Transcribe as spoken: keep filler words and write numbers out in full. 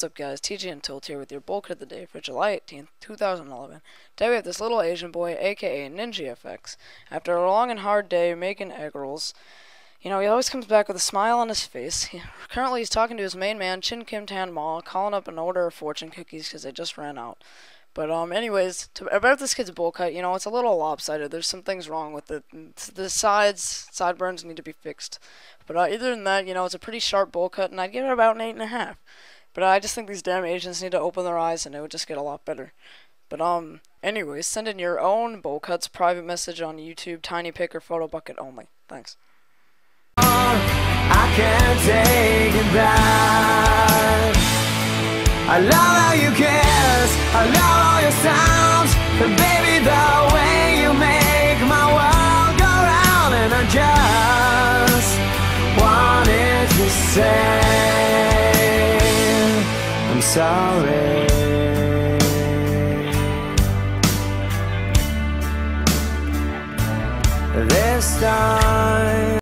What's up, guys? T J and Tilt here with your bowl cut of the day for July eighteenth, two thousand eleven. Today we have this little Asian boy, aka Ninja F X. After a long and hard day making egg rolls, you know, he always comes back with a smile on his face. He, currently, he's talking to his main man, Chin Kim Tan Ma, calling up an order of fortune cookies because they just ran out. But, um, anyways, to, about this kid's bowl cut, you know, it's a little lopsided. There's some things wrong with it. The sides, sideburns need to be fixed. But, uh, other than that, you know, it's a pretty sharp bowl cut, and I'd give it about an eight and a half. But uh, I just think these damn Asians need to open their eyes, and it would just get a lot better. But, um, anyways, send in your own bowl cuts, private message on YouTube, tiny pic or photo bucket only. Thanks. I can't take it back. I love how you kiss, I love all your sounds, and baby, the way you make my world go round. And I just wanted to say I'm sorry. This time